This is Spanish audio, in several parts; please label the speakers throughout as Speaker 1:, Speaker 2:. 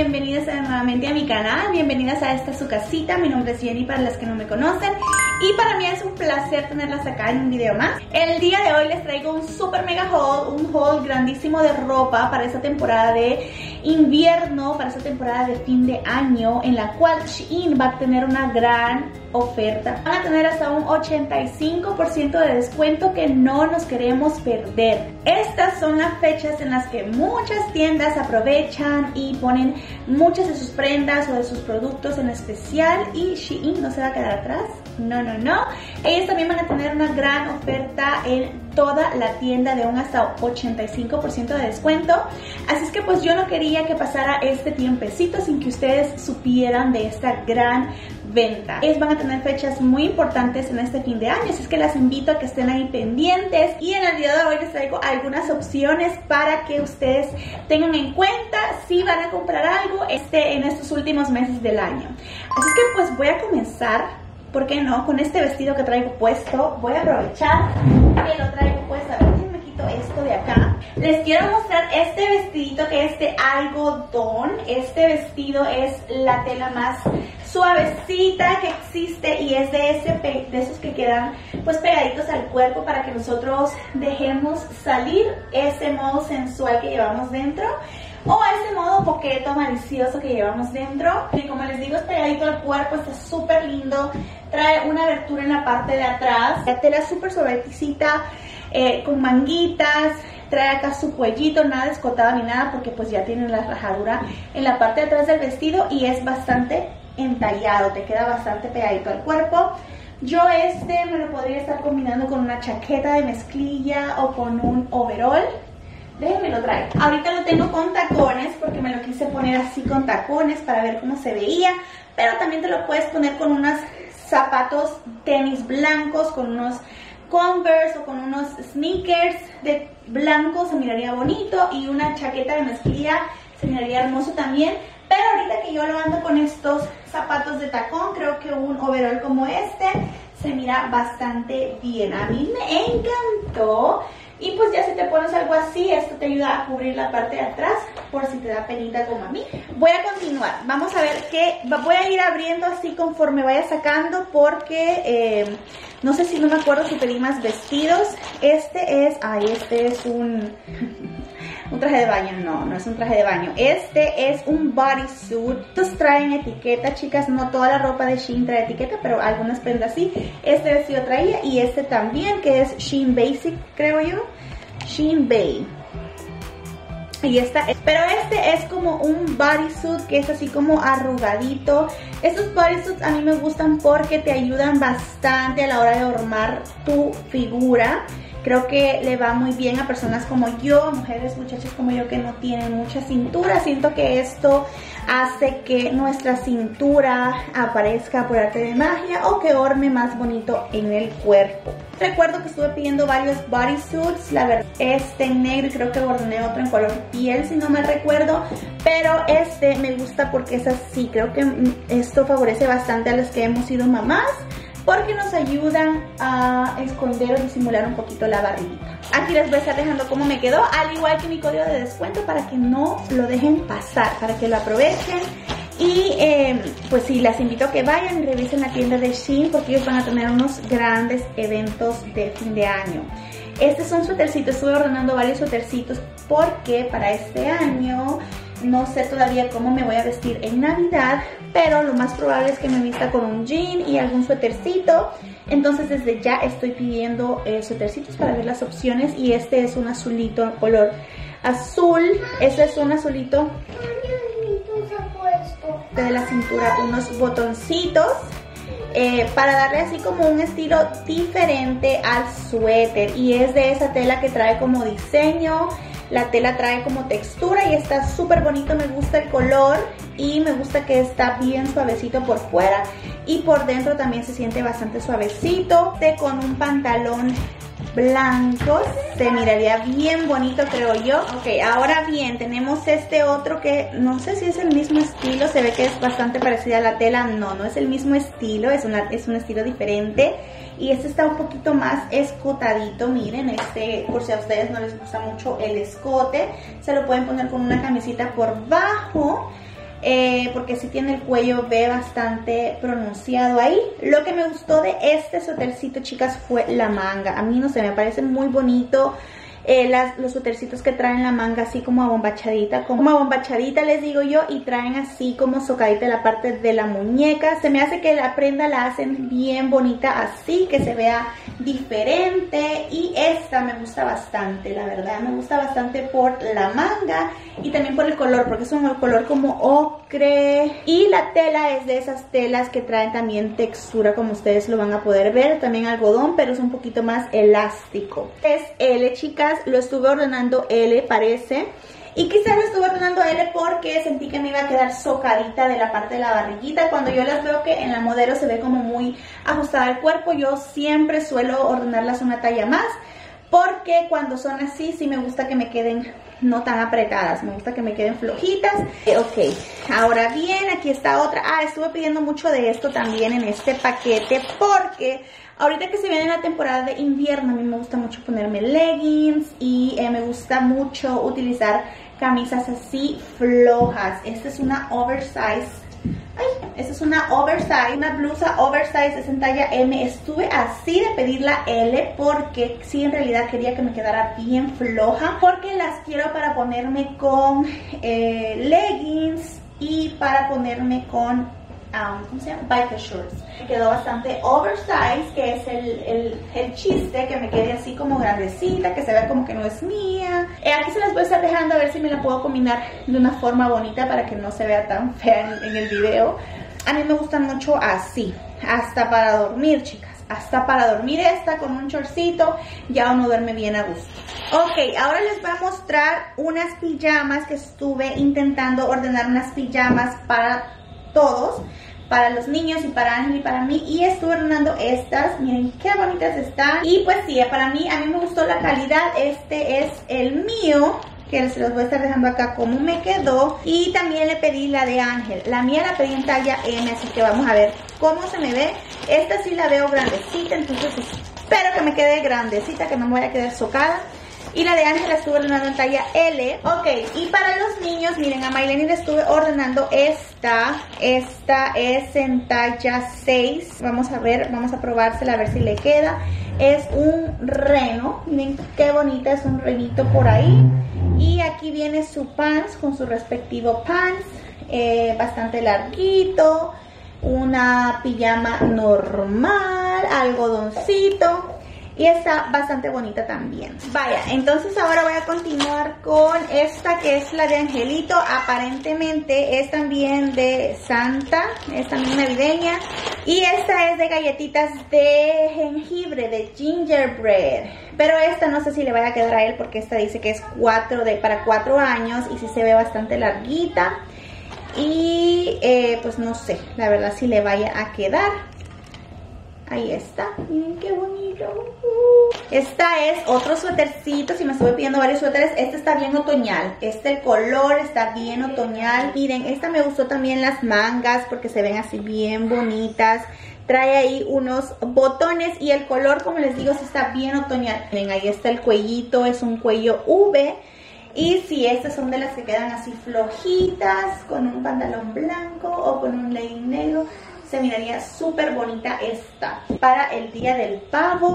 Speaker 1: bienvenidas nuevamente a mi canal, bienvenidas a esta su casita. Mi nombre es Jenny para las que no me conocen y para mí es un placer tenerlas acá en un video más. El día de hoy les traigo un super mega haul, un haul grandísimo de ropa para esta temporada de invierno, para esta temporada de fin de año, en la cual Shein va a tener una gran oferta. Van a tener hasta un 85% de descuento que no nos queremos perder. Estas son las fechas en las que muchas tiendas aprovechan y ponen muchas de sus prendas o de sus productos en especial, y Shein no se va a quedar atrás. No. Ellos también van a tener una gran oferta en toda la tienda de un hasta 85% de descuento. Así es que pues yo no quería que pasara este tiempecito sin que ustedes supieran de esta gran venta. Ellos van a tener fechas muy importantes en este fin de año, así es que las invito a que estén ahí pendientes. Y en el video de hoy les traigo algunas opciones para que ustedes tengan en cuenta si van a comprar algo en estos últimos meses del año. Así es que pues voy a comenzar, ¿por qué no?, con este vestido que traigo puesto. Voy a aprovechar que lo traigo puesto. A ver, me quito esto de acá. Les quiero mostrar este vestidito que es de algodón. Este vestido es la tela más suavecita que existe y es de esos que quedan pues pegaditos al cuerpo para que nosotros dejemos salir ese modo sensual que llevamos dentro, o ese modo coqueto, malicioso que llevamos dentro. Y como les digo, es pegadito al cuerpo, está súper lindo. Trae una abertura en la parte de atrás. La tela es súper suavecita, con manguitas. Trae acá su cuellito, nada descotado ni nada, porque pues ya tiene la rajadura en la parte de atrás del vestido y es bastante entallado, te queda bastante pegadito al cuerpo. Yo me lo podría estar combinando con una chaqueta de mezclilla o con un overall. Déjenme lo traigo. Ahorita lo tengo con tacones porque me lo quise poner así con tacones para ver cómo se veía, pero también te lo puedes poner con unos zapatos tenis blancos, con unos Converse o con unos sneakers de blanco, se miraría bonito, y una chaqueta de mezclilla se miraría hermoso también. Pero ahorita que yo lo ando con estos zapatos de tacón, creo que un overall como este se mira bastante bien. A mí me encantó. Y pues ya si te pones algo así, esto te ayuda a cubrir la parte de atrás por si te da penita como a mí. Voy a continuar, vamos a ver qué, voy a ir abriendo así conforme vaya sacando, porque no sé si no me acuerdo si pedí más vestidos. Este es un traje de baño. No es un traje de baño. Este es un bodysuit. Estos traen etiqueta, chicas. No toda la ropa de Shein trae etiqueta, pero algunas prendas sí. Este vestido traía, y este también, que es Shein Basic, creo yo. Shein Bay. Y pero este es como un bodysuit que es así como arrugadito. Estos bodysuits a mí me gustan porque te ayudan bastante a la hora de formar tu figura. Creo que le va muy bien a personas como yo, mujeres, muchachas como yo que no tienen mucha cintura. Siento que esto hace que nuestra cintura aparezca por arte de magia o que orme más bonito en el cuerpo. Recuerdo que estuve pidiendo varios bodysuits, la verdad, en negro, y creo que ordené otro en color piel si no me recuerdo, pero este me gusta porque es así. Creo que esto favorece bastante a las que hemos sido mamás, porque nos ayudan a esconder o disimular un poquito la barriguita. Aquí les voy a estar dejando cómo me quedó, al igual que mi código de descuento, para que no lo dejen pasar, para que lo aprovechen. Y pues sí, las invito a que vayan y revisen la tienda de Shein, porque ellos van a tener unos grandes eventos de fin de año. Este es un suétercito, estuve ordenando varios suétercitos porque para este año no sé todavía cómo me voy a vestir en Navidad, pero lo más probable es que me vista con un jean y algún suétercito. Entonces desde ya estoy pidiendo suétercitos para ver las opciones, y este es un azulito color azul. Este es un azulito de la cintura, unos botoncitos para darle así como un estilo diferente al suéter, y es de esa tela que trae como diseño. La tela trae como textura y está súper bonito, me gusta el color y me gusta que está bien suavecito por fuera y por dentro también se siente bastante suavecito. Con un pantalón blanco se miraría bien bonito, creo yo. Ok, ahora bien, tenemos este otro que no sé si es el mismo estilo, se ve que es bastante parecida a la tela. No es el mismo estilo, es un estilo diferente. Y este está un poquito más escotadito, miren, por si a ustedes no les gusta mucho el escote, se lo pueden poner con una camisita por bajo. porque sí tiene el cuello V bastante pronunciado ahí. Lo que me gustó de este suétercito, chicas, fue la manga. A mí no sé, me parece muy bonito. Los suétercitos que traen la manga así como abombachadita les digo yo, y traen así como socadita la parte de la muñeca. Se me hace que la prenda la hacen bien bonita así, que se vea diferente, y esta me gusta bastante, la verdad, me gusta bastante por la manga y también por el color, porque es un color como ocre, y la tela es de esas telas que traen también textura, como ustedes lo van a poder ver, también algodón, pero es un poquito más elástico. Es L, chicas, lo estuve ordenando L, parece. Y quizás lo estuve ordenando L porque sentí que me iba a quedar socadita de la parte de la barriguita. Cuando yo las veo que en la modelo se ve como muy ajustada al cuerpo, yo siempre suelo ordenarlas una talla más, porque cuando son así sí me gusta que me queden no tan apretadas, me gusta que me queden flojitas. Ok, ahora bien, aquí está otra. Estuve pidiendo mucho de esto también en este paquete, porque ahorita que se viene la temporada de invierno, a mí me gusta mucho ponerme leggings y me gusta mucho utilizar camisas así flojas. Esta es una oversize. Esta es una oversize, una blusa oversize, es en talla M. Estuve así de pedir la L porque sí, en realidad quería que me quedara bien floja, porque las quiero para ponerme con leggings y para ponerme con ¿cómo se llama? Biker shorts. Me quedó bastante oversize, que es el chiste, que me quede así como grandecita, que se vea como que no es mía. Aquí se las voy a estar dejando a ver si me la puedo combinar de una forma bonita para que no se vea tan fea en el video. A mí me gustan mucho así, hasta para dormir, chicas. Hasta para dormir esta con un shortcito, ya uno duerme bien a gusto. Ok, ahora les voy a mostrar unas pijamas que estuve intentando ordenar, unas pijamas para todos, para los niños y para Ángel y para mí, y estuve ordenando estas. Miren qué bonitas están. Y pues sí, para mí, a mí me gustó la calidad. Este es el mío, que se los voy a estar dejando acá como me quedó, y también le pedí la de Ángel. La mía la pedí en talla M, así que vamos a ver cómo se me ve. Esta sí la veo grandecita, entonces espero que me quede grandecita, que no me vaya a quedar socada. Y la de Ángel la estuve ordenando en talla L. Ok, y para los niños, miren, a Maylene le estuve ordenando esta. Esta es en talla 6. Vamos a ver, vamos a probársela a ver si le queda. Es un reno. Miren qué bonita, es un renito por ahí. Y aquí viene su pants con su respectivo pants. Bastante larguito. Una pijama normal, algodoncito. Y está bastante bonita también. Vaya, entonces ahora voy a continuar con esta, que es la de Angelito. Aparentemente es también de Santa, es también navideña. Y esta es de galletitas de jengibre, de gingerbread. Pero esta no sé si le vaya a quedar a él, porque esta dice que es para 4 años y sí se ve bastante larguita. Y pues no sé, la verdad, si le vaya a quedar. Ahí está, miren qué bonito. Esta es otro suétercito, si me estuve pidiendo varios suéteres. Este está bien otoñal, el color está bien otoñal. Miren, esta me gustó también las mangas, porque se ven así bien bonitas. Trae ahí unos botones y el color, como les digo, sí está bien otoñal. Miren, ahí está el cuellito, es un cuello V. Y si estas son de las que quedan así flojitas, con un pantalón blanco o con un legging negro, se miraría súper bonita esta para el día del pavo.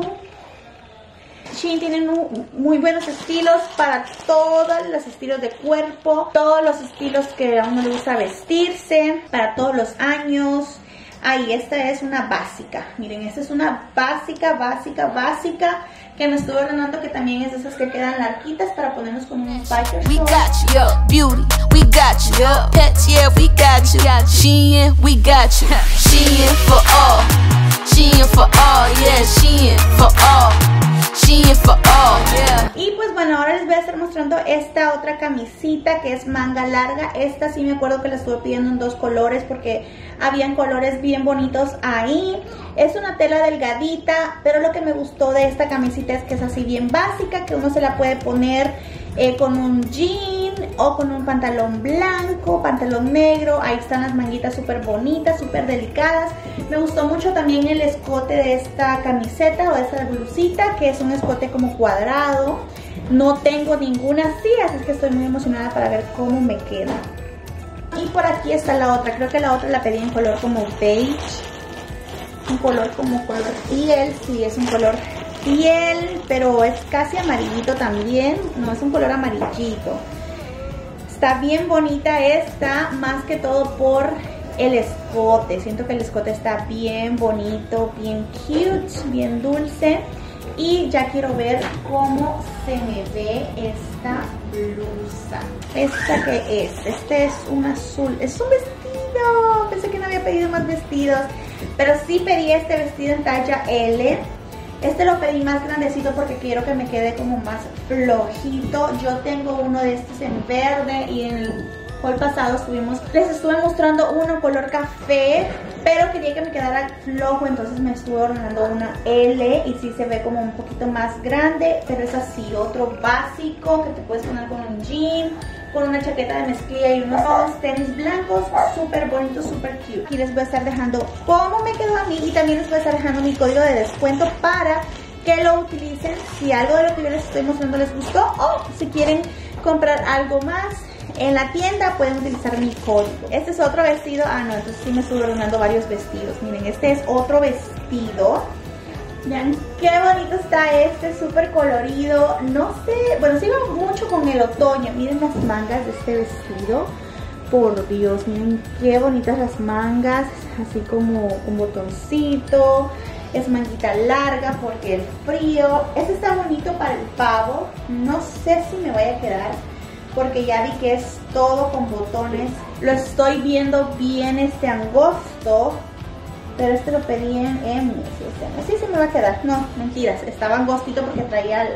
Speaker 1: Shein tiene muy buenos estilos para todos los estilos de cuerpo, todos los estilos que a uno le gusta vestirse, para todos los años. Ahí, esta es una básica. Miren, esta es una básica que me estuve ordenando, que también es de esas que quedan larguitas para ponernos con unos bikers.
Speaker 2: We got you, beauty, we got you, pets, yeah, we got you, Shein, we got you, Shein for all, yeah, Shein for all, Shein for all, yeah.
Speaker 1: Y pues bueno, ahora les voy a estar mostrando esta otra camisita que es manga larga. Esta sí me acuerdo que la estuve pidiendo en 2 colores porque habían colores bien bonitos ahí. Es una tela delgadita, pero lo que me gustó de esta camisita es que es así bien básica, que uno se la puede poner con un jean o con un pantalón blanco, pantalón negro. Ahí están las manguitas súper bonitas, súper delicadas. Me gustó mucho también el escote de esta camiseta o de esta blusita, que es un escote como cuadrado. No tengo ninguna así, así que estoy muy emocionada para ver cómo me queda. Y por aquí está la otra, creo que la otra la pedí en color como beige, un color como color piel, sí, es un color piel, pero es casi amarillito también, no, es un color amarillito. Está bien bonita esta, más que todo por el escote. Siento que el escote está bien bonito, bien cute, bien dulce. Y ya quiero ver cómo se me ve esta blusa. ¿Esta qué es? Este es un azul, es un vestido. Pensé que no había pedido más vestidos, pero sí pedí este vestido en talla L. Este lo pedí más grandecito porque quiero que me quede como más flojito. Yo tengo uno de estos en verde y en el haul pasado les estuve mostrando uno color café, pero quería que me quedara flojo, entonces me estuve ordenando una L y sí se ve como un poquito más grande, pero es así, otro básico que te puedes poner con un jean, con una chaqueta de mezclilla y unos tenis blancos, súper bonito, súper cute. Aquí les voy a estar dejando cómo me quedó a mí y también les voy a estar dejando mi código de descuento para que lo utilicen si algo de lo que yo les estoy mostrando les gustó o si quieren comprar algo más en la tienda pueden utilizar mi código. Este es otro vestido, no, entonces sí me estuve ordenando varios vestidos. Miren, este es otro vestido. Vean qué bonito está este, súper colorido. No sé, bueno, sigo mucho con el otoño. Miren las mangas de este vestido. Por Dios, miren qué bonitas las mangas. Así como un botoncito. Es manguita larga porque el frío. Este está bonito para el pavo. No sé si me vaya a quedar porque ya vi que es todo con botones. Lo estoy viendo bien angosto. Pero este lo pedí en M. Sí se me va a quedar. No, mentiras. Estaba angostito porque traía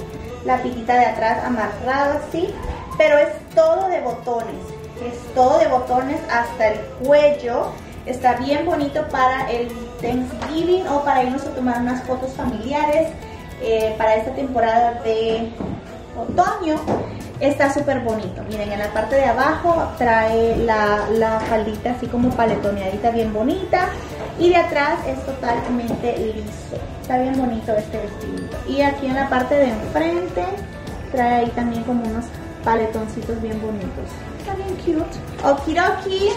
Speaker 1: la pitita de atrás amarrada así. Pero es todo de botones. Es todo de botones hasta el cuello. Está bien bonito para el Thanksgiving o para irnos a tomar unas fotos familiares. Para esta temporada de otoño. Está súper bonito. Miren, en la parte de abajo trae la faldita así como paletoneadita, bien bonita. Y de atrás es totalmente liso. Está bien bonito este vestidito. Y aquí en la parte de enfrente trae ahí también como unos paletoncitos bien bonitos. Está bien cute. Okidoki.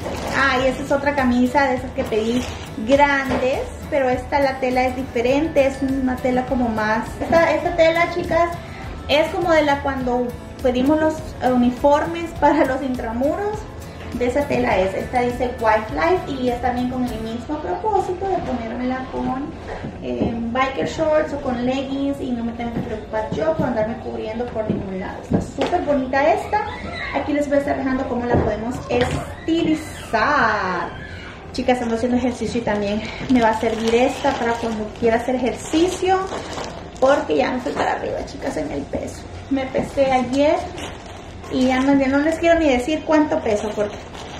Speaker 1: Y esta es otra camisa de esas que pedí grandes. Pero la tela es diferente. Es una tela como más... Esta tela, chicas, es como de la cuando pedimos los uniformes para los intramuros. De esa tela es. Esta dice White Life y es también con el mismo propósito de ponérmela con biker shorts o con leggings y no me tengo que preocupar yo por andarme cubriendo por ningún lado. Está súper bonita esta. Aquí les voy a estar dejando cómo la podemos estilizar. Chicas, ando haciendo ejercicio y también me va a servir esta para cuando quiera hacer ejercicio. Porque ya no estoy para arriba, chicas, en el peso. Me pesé ayer y ya no les quiero ni decir cuánto peso porque...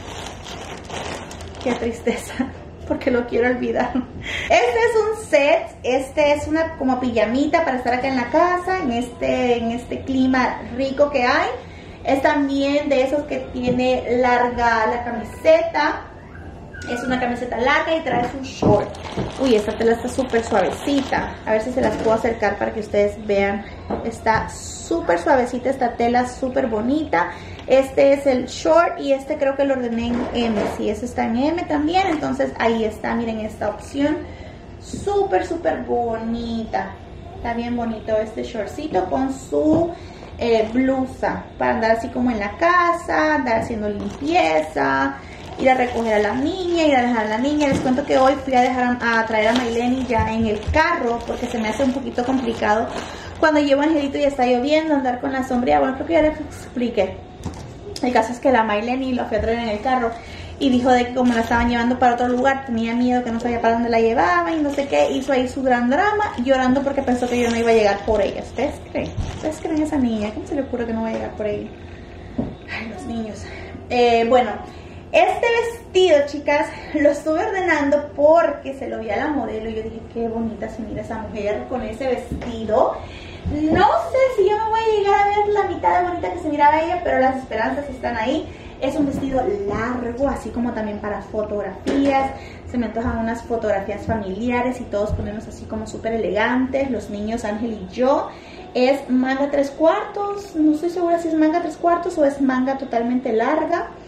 Speaker 1: Qué tristeza, porque lo quiero olvidar. Este es un set, este es una como pijamita para estar acá en la casa, en este clima rico que hay. Es también de esos que tiene larga la camiseta. Es una camiseta larga y trae un short. Uy, esta tela está súper suavecita. A ver si se las puedo acercar para que ustedes vean. Está súper suavecita esta tela, súper bonita. Este es el short y este creo que lo ordené en M. Sí, este está en M también. Entonces ahí está, miren esta opción. Súper, súper bonita. Está bien bonito este shortcito con su blusa. Para andar así como en la casa, andar haciendo limpieza. Ir a recoger a la niña, ir a dejar a la niña. Les cuento que hoy fui a traer a Mayleni ya en el carro porque se me hace un poquito complicado cuando llevo a Angelito y está lloviendo, andar con la sombría. Bueno, creo que ya les expliqué. El caso es que la Mayleni lo fui a traer en el carro y dijo de que como la estaban llevando para otro lugar, tenía miedo, que no sabía para dónde la llevaba y no sé qué. Hizo ahí su gran drama llorando porque pensó que yo no iba a llegar por ella. ¿Ustedes creen? ¿Ustedes creen esa niña? ¿Cómo se le ocurre que no va a llegar por ella? Ay, los niños. Bueno, este vestido, chicas, lo estuve ordenando porque se lo vi a la modelo y yo dije, qué bonita se mira esa mujer con ese vestido. No sé si yo me voy a llegar a ver la mitad de bonita que se miraba ella, pero las esperanzas están ahí. Es un vestido largo, así como también para fotografías. Se me antojan unas fotografías familiares y todos ponernos así como súper elegantes. Los niños, Ángel y yo. Es manga 3/4, no estoy segura si es manga 3/4 o es manga totalmente larga.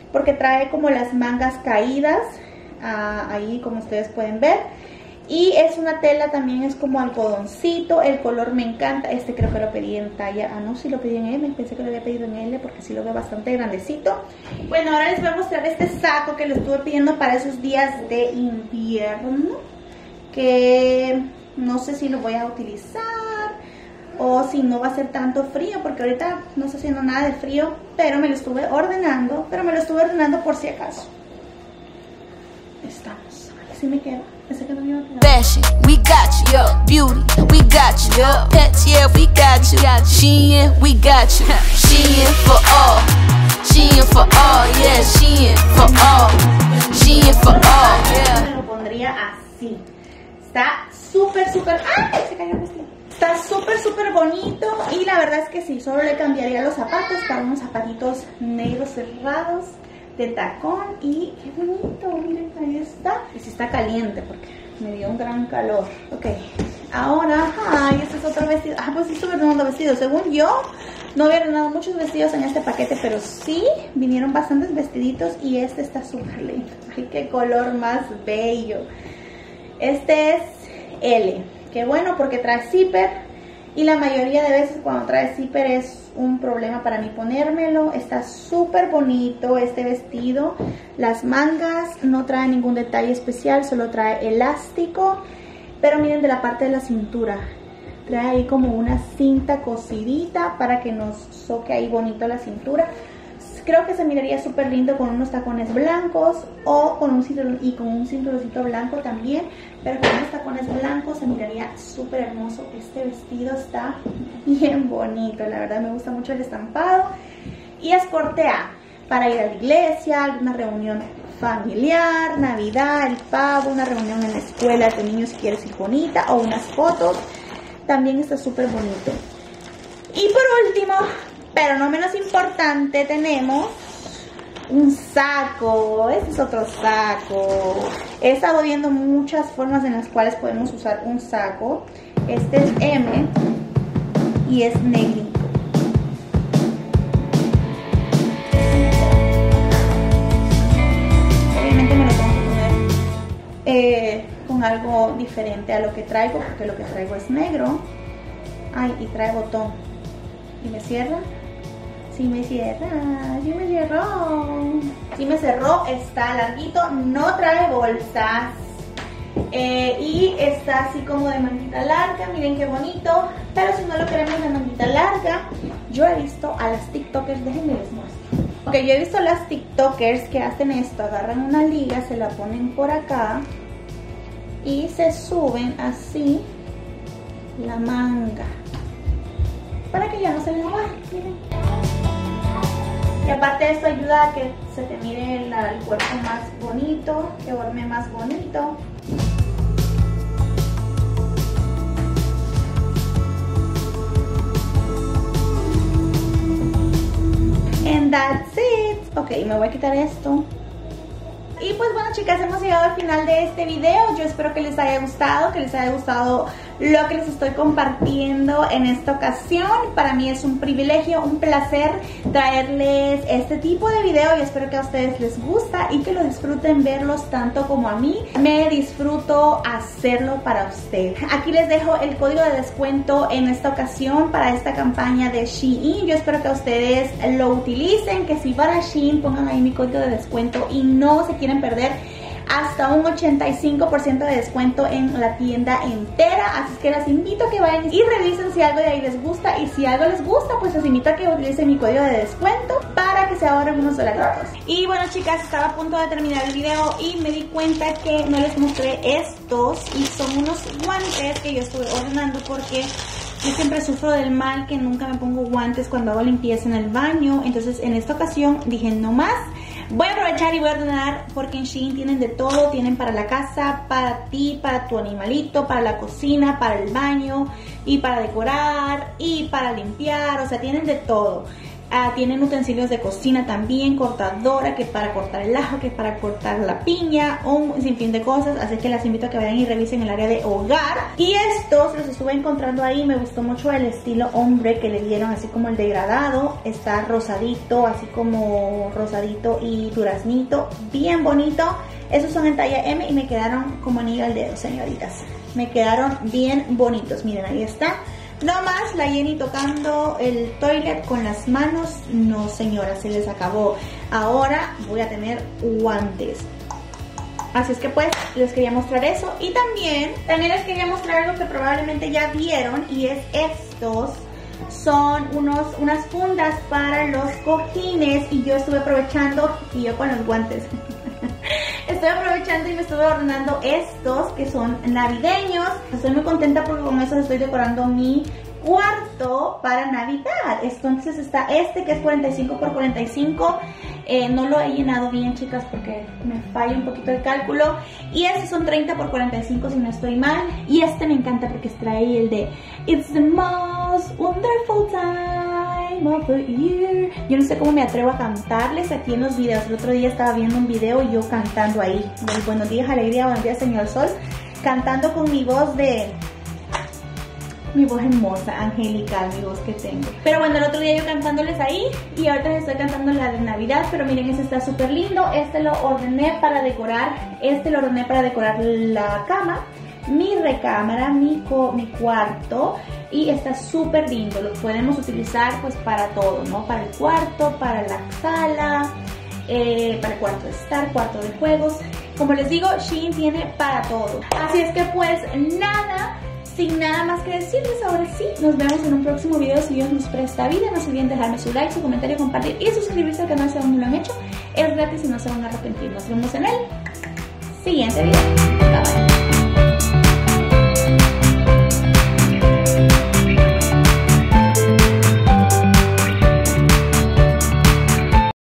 Speaker 1: porque trae como las mangas caídas, ahí como ustedes pueden ver. Y es una tela, también es como algodoncito, el color me encanta. Este creo que lo pedí en talla, no, sí lo pedí en M, pensé que lo había pedido en L porque sí lo veo bastante grandecito. Bueno, ahora les voy a mostrar este saco que lo estuve pidiendo para esos días de invierno, que no sé si lo voy a utilizar o si no va a ser tanto frío, porque ahorita no está haciendo nada de frío, pero me lo estuve ordenando, por si acaso. Estamos, así me queda.
Speaker 2: Fashion, we got you. Beauty, we got you. Pets, yeah, we got you. Shein, we got you. Shein for all. Shein for all, yeah. Shein for all. Shein for all, yeah.
Speaker 1: Me lo pondría así. Está súper, ¡ay! Se cayó el vestido. Está súper bonito. Y la verdad es que sí, solo le cambiaría los zapatos. Para unos zapatitos negros cerrados de tacón. Y qué bonito, miren, ahí está. Y sí está caliente porque me dio un gran calor. Ok, ahora, este es otro vestido. Pues sí estuve ordenando vestidos. Según yo, no había ordenado muchos vestidos en este paquete, pero sí vinieron bastantes vestiditos. Y este está súper lindo. Ay, qué color más bello. Este es L. Qué bueno porque trae zipper. Y la mayoría de veces cuando trae zipper es un problema para mí ponérmelo. Está súper bonito este vestido. Las mangas no traen ningún detalle especial, solo trae elástico. Pero miren de la parte de la cintura. Trae ahí como una cinta cosidita para que nos soque ahí bonito la cintura. Creo que se miraría súper lindo con unos tacones blancos o con un cinturoncito blanco también. Pero con unos tacones blancos se miraría súper hermoso. Este vestido está bien bonito, la verdad me gusta mucho el estampado. Y es corte A, para ir a la iglesia, alguna reunión familiar, Navidad, el pavo, una reunión en la escuela de niños si quieres ir bonita, o unas fotos. También está súper bonito. Y por último, pero no menos importante, tenemos un saco. Este es otro saco. He estado viendo muchas formas en las cuales podemos usar un saco. Este es M y es negrito. Obviamente me lo tengo que poner con algo diferente a lo que traigo, porque lo que traigo es negro. Ay, y trae botón. ¿Y me cierra? Sí me cierra, sí me cerró. Sí me cerró, está larguito, no trae bolsas. Y está así como de manguita larga, miren qué bonito. Pero si no lo queremos de manguita larga, yo he visto a las tiktokers, déjenme les muestro. Ok, yo he visto a las tiktokers que hacen esto, agarran una liga, se la ponen por acá y se suben así la manga para que ya no se les mueva, miren. Y aparte esto ayuda a que se te mire el cuerpo más bonito, que duerme más bonito. And that's it. Ok, me voy a quitar esto. Y pues bueno, chicas, hemos llegado al final de este video. Yo espero que les haya gustado lo que les estoy compartiendo en esta ocasión. Para mí es un privilegio, un placer traerles este tipo de video y espero que a ustedes les gusta y que lo disfruten verlos tanto como a mí. Me disfruto hacerlo para ustedes. Aquí les dejo el código de descuento en esta ocasión para esta campaña de Shein. Yo espero que ustedes lo utilicen, que si van a Shein pongan ahí mi código de descuento y no se quieren perder hasta un 85% de descuento en la tienda entera. Así que las invito a que vayan y revisen si algo de ahí les gusta. Y si algo les gusta, pues les invito a que utilicen mi código de descuento para que se ahorren unos dolaritos. Y bueno, chicas, estaba a punto de terminar el video y me di cuenta que no les mostré estos. Y son unos guantes que yo estuve ordenando porque yo siempre sufro del mal que nunca me pongo guantes cuando hago limpieza en el baño. Entonces en esta ocasión dije no más. Voy a aprovechar y voy a ordenar porque en Shein tienen de todo. Tienen para la casa, para ti, para tu animalito, para la cocina, para el baño y para decorar y para limpiar. O sea, tienen de todo. Tienen utensilios de cocina también, cortadora, que para cortar el ajo, que para cortar la piña, un sinfín de cosas. Así que las invito a que vayan y revisen el área de hogar. Y estos los estuve encontrando ahí. Me gustó mucho el estilo hombre que le dieron, así como el degradado. Está rosadito, así como rosadito y duraznito, bien bonito. Esos son en talla M y me quedaron como anillo al dedo, señoritas. Me quedaron bien bonitos. Miren, ahí está. No más la Jenny tocando el toilet con las manos. No, señora, se les acabó. Ahora voy a tener guantes. Así es que pues les quería mostrar eso. Y también les quería mostrar algo que probablemente ya vieron. Y es estos. Son unas fundas para los cojines. Y yo estuve aprovechando. Y yo con los guantes. Estoy aprovechando y me estuve ordenando estos que son navideños. Estoy muy contenta porque con estos estoy decorando mi cuarto para Navidad. Entonces está este que es 45 x 45. No lo he llenado bien, chicas, porque me falla un poquito el cálculo. Y estos son 30 x 45 si no estoy mal. Y este me encanta porque trae el de It's the most wonderful time of the year. Yo no sé cómo me atrevo a cantarles aquí en los videos. El otro día estaba viendo un video y yo cantando ahí. Del buenos días, alegría, buenos días, señor sol. Cantando con mi voz mi voz hermosa, angelical, mi voz que tengo. Pero bueno, el otro día yo cantándoles ahí y ahorita les estoy cantando la de Navidad. Pero miren, este está súper lindo. Este lo ordené para decorar. Lo ordené para decorar la cama, mi recámara, mi cuarto. Y está súper lindo. Lo podemos utilizar pues para todo, ¿no? Para el cuarto, para la sala, para el cuarto de estar, cuarto de juegos. Como les digo, Shein tiene para todo. Así es que pues nada. Sin nada más que decirles, ahora sí, nos vemos en un próximo video si Dios nos presta vida. No se olviden dejarme su like, su comentario, compartir y suscribirse al canal si aún no lo han hecho. Es gratis y no se van a arrepentir. Nos vemos en el siguiente video. Bye bye.